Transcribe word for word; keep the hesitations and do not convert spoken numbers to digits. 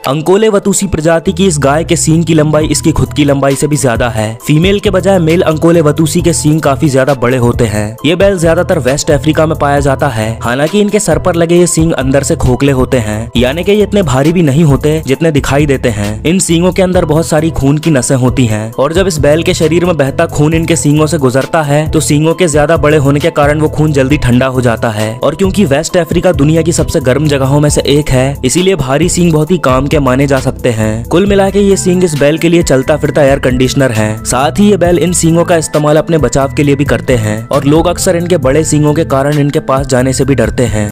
अंकोले वतूसी प्रजाति की इस गाय के सींग की लंबाई इसकी खुद की लंबाई से भी ज्यादा है। फीमेल के बजाय मेल अंकोले वतूसी के सींग काफी ज्यादा बड़े होते हैं। ये बैल ज्यादातर वेस्ट अफ्रीका में पाया जाता है। हालांकि इनके सर पर लगे ये सींग अंदर से खोखले होते हैं, यानी कि ये इतने भारी भी नहीं होते जितने दिखाई देते हैं। इन सींगों के अंदर बहुत सारी खून की नसें होती हैं और जब इस बैल के शरीर में बहता खून इनके सींगों से गुजरता है तो सींगों के ज्यादा बड़े होने के कारण वो खून जल्दी ठंडा हो जाता है। और क्योंकि वेस्ट अफ्रीका दुनिया की सबसे गर्म जगहों में से एक है, इसीलिए भारी सींग बहुत ही काम के माने जा सकते हैं। कुल मिला के ये सींग इस बैल के लिए चलता फिरता एयर कंडीशनर है। साथ ही ये बैल इन सींगों का इस्तेमाल अपने बचाव के लिए भी करते हैं और लोग अक्सर इनके बड़े सींगों के कारण इनके पास जाने से भी डरते हैं।